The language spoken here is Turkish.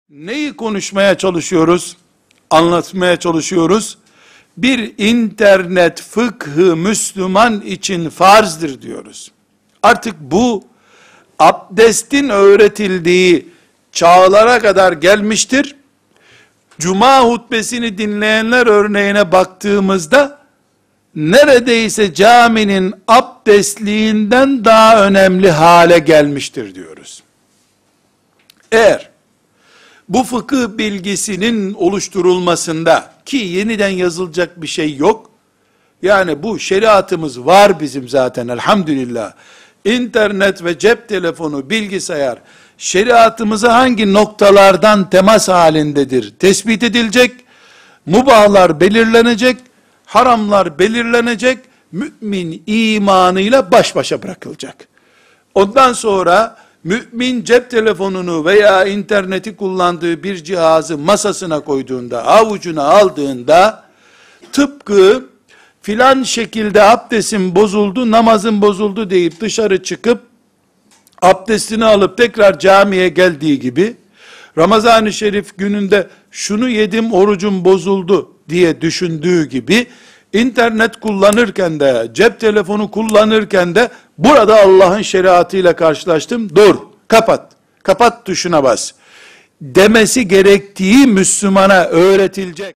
Neyi konuşmaya çalışıyoruz? Anlatmaya çalışıyoruz. Bir internet fıkhı Müslüman için farzdır diyoruz. Artık bu abdestin öğretildiği çağlara kadar gelmiştir. Cuma hutbesini dinleyenler örneğine baktığımızda neredeyse caminin abdestliğinden daha önemli hale gelmiştir diyoruz. Eğer bu fıkıh bilgisinin oluşturulmasında, ki yeniden yazılacak bir şey yok, yani bu şeriatımız var bizim zaten elhamdülillah, İnternet ve cep telefonu, bilgisayar, şeriatımıza hangi noktalardan temas halindedir tespit edilecek, mubahlar belirlenecek, haramlar belirlenecek, mümin imanıyla baş başa bırakılacak. Ondan sonra mümin cep telefonunu veya interneti kullandığı bir cihazı masasına koyduğunda, avucuna aldığında, tıpkı filan şekilde abdestin bozuldu, namazın bozuldu deyip dışarı çıkıp, abdestini alıp tekrar camiye geldiği gibi, Ramazan-ı Şerif gününde şunu yedim orucum bozuldu diye düşündüğü gibi, internet kullanırken de, cep telefonu kullanırken de, burada Allah'ın şeriatıyla karşılaştım, dur, kapat, kapat tuşuna bas, demesi gerektiği Müslümana öğretilecek.